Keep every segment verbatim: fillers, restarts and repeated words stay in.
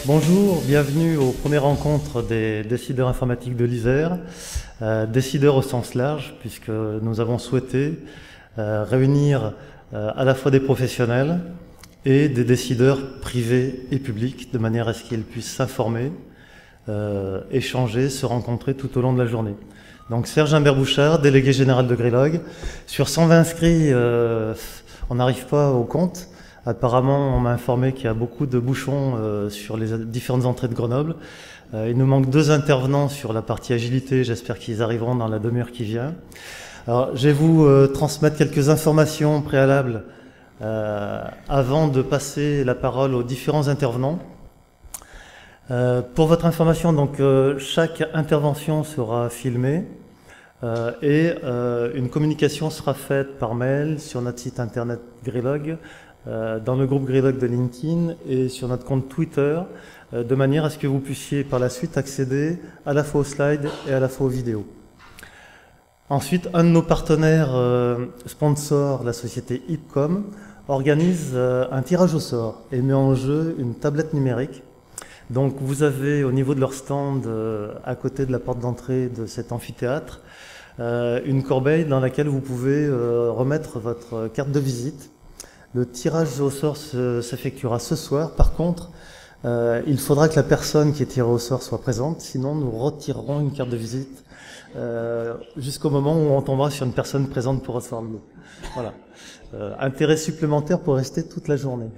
Bonjour, bienvenue aux premières rencontres des décideurs informatiques de l'Isère, euh, décideurs au sens large, puisque nous avons souhaité euh, réunir euh, à la fois des professionnels et des décideurs privés et publics, de manière à ce qu'ils puissent s'informer, euh, échanger, se rencontrer tout au long de la journée. Donc Serge Imbert-Bouchard, délégué général de Grelog. Sur cent vingt inscrits, euh, on n'arrive pas au compte. Apparemment, on m'a informé qu'il y a beaucoup de bouchons euh, sur les différentes entrées de Grenoble. Euh, il nous manque deux intervenants sur la partie agilité. J'espère qu'ils arriveront dans la demi-heure qui vient. Alors, je vais vous euh, transmettre quelques informations préalables euh, avant de passer la parole aux différents intervenants. Euh, pour votre information, donc, euh, chaque intervention sera filmée euh, et euh, une communication sera faite par mail sur notre site internet Grelog, Euh, dans le groupe Grelog de LinkedIn et sur notre compte Twitter, euh, de manière à ce que vous puissiez par la suite accéder à la fois aux slides et à la fois aux vidéos. Ensuite, un de nos partenaires euh, sponsors, la société Ipcom, organise euh, un tirage au sort et met en jeu une tablette numérique. Donc vous avez au niveau de leur stand, euh, à côté de la porte d'entrée de cet amphithéâtre, euh, une corbeille dans laquelle vous pouvez euh, remettre votre carte de visite. Le tirage au sort s'effectuera ce soir. Par contre, euh, il faudra que la personne qui est tirée au sort soit présente, sinon nous retirerons une carte de visite euh, jusqu'au moment où on tombera sur une personne présente pour recevoir le lot. Voilà. Euh, intérêt supplémentaire pour rester toute la journée.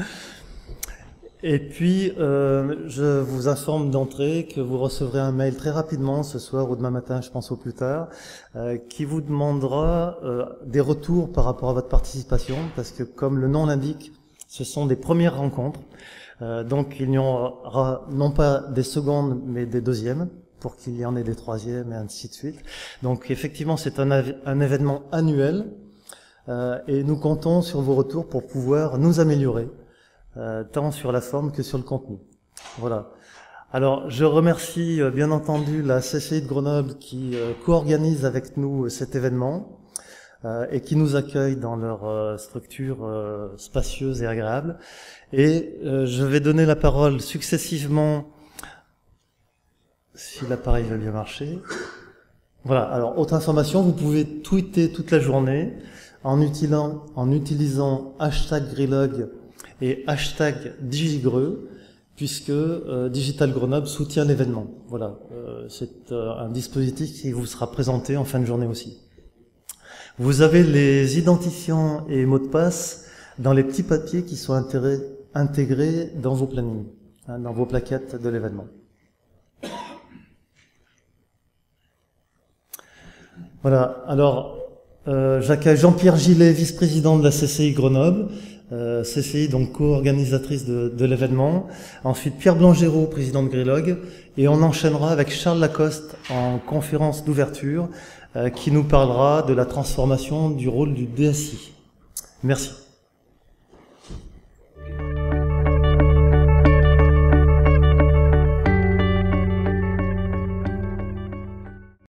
Et puis, euh, je vous informe d'entrée que vous recevrez un mail très rapidement, ce soir ou demain matin, je pense au plus tard, euh, qui vous demandera euh, des retours par rapport à votre participation, parce que comme le nom l'indique, ce sont des premières rencontres. Euh, donc, il n'y aura non pas des secondes, mais des deuxièmes, pour qu'il y en ait des troisièmes et ainsi de suite. Donc, effectivement, c'est un, un événement annuel, euh, et nous comptons sur vos retours pour pouvoir nous améliorer. Euh, tant sur la forme que sur le contenu. Voilà. Alors, je remercie euh, bien entendu la C C I de Grenoble qui euh, co-organise avec nous euh, cet événement euh, et qui nous accueille dans leur euh, structure euh, spacieuse et agréable. Et euh, je vais donner la parole successivement, si l'appareil va bien marcher. Voilà. Alors, autre information, vous pouvez tweeter toute la journée en utilisant, en utilisant hashtag Grelog et hashtag Digigreux, puisque euh, Digital Grenoble soutient l'événement. Voilà, euh, c'est euh, un dispositif qui vous sera présenté en fin de journée aussi. Vous avez les identifiants et mots de passe dans les petits papiers qui sont intégrés, intégrés dans vos plannings, hein, dans vos plaquettes de l'événement. Voilà, alors euh, j'accueille Jean-Pierre Gillet, vice-président de la C C I Grenoble, Euh, C C I, donc co-organisatrice de, de l'événement. Ensuite, Pierre Blangero, président de Grelog. Et on enchaînera avec Charles Lacoste en conférence d'ouverture, euh, qui nous parlera de la transformation du rôle du D S I. Merci.